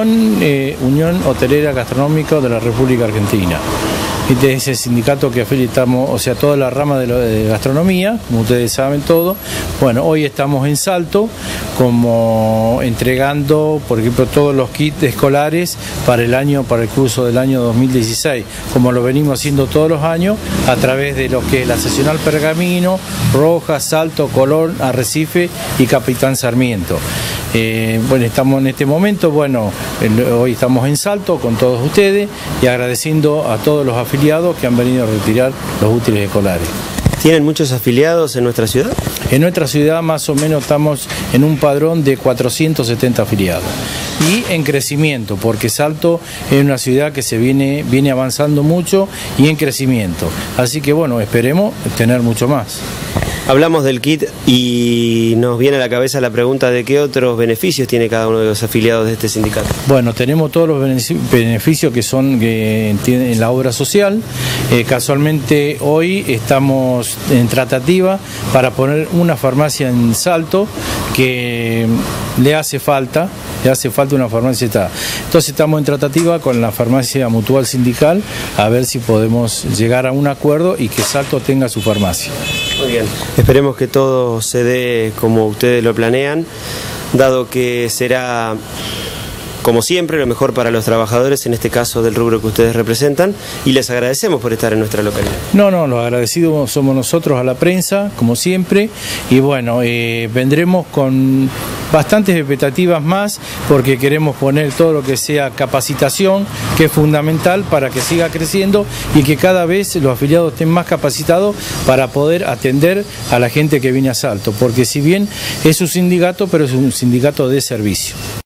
Unión Hotelera Gastronómica de la República Argentina. Este es el sindicato que afiliamos, o sea, toda la rama de gastronomía, como ustedes saben todo. Bueno, hoy estamos en Salto, como entregando, por ejemplo, todos los kits escolares para el curso del año 2016, como lo venimos haciendo todos los años, a través de lo que es la seccional Pergamino, Rojas, Salto, Colón, Arrecife y Capitán Sarmiento. Bueno, estamos en este momento, hoy estamos en Salto con todos ustedes y agradeciendo a todos los afiliados que han venido a retirar los útiles escolares. ¿Tienen muchos afiliados en nuestra ciudad? En nuestra ciudad más o menos estamos en un padrón de 470 afiliados y en crecimiento, porque Salto es una ciudad que se viene avanzando mucho y en crecimiento, así que bueno, esperemos tener mucho más. Hablamos del kit y nos viene a la cabeza la pregunta de qué otros beneficios tiene cada uno de los afiliados de este sindicato. Bueno, tenemos todos los beneficios que en la obra social. Casualmente hoy estamos en tratativa para poner una farmacia en Salto que le hace falta una farmacia. Entonces estamos en tratativa con la farmacia mutual sindical a ver si podemos llegar a un acuerdo y que Salto tenga su farmacia. Muy bien, esperemos que todo se dé como ustedes lo planean, dado que será, como siempre, lo mejor para los trabajadores, en este caso del rubro que ustedes representan, y les agradecemos por estar en nuestra localidad. No, los agradecidos somos nosotros a la prensa, como siempre, y bueno, vendremos con bastantes expectativas más, porque queremos poner todo lo que sea capacitación, que es fundamental para que siga creciendo y que cada vez los afiliados estén más capacitados para poder atender a la gente que viene a Salto, porque si bien es un sindicato, pero es un sindicato de servicio.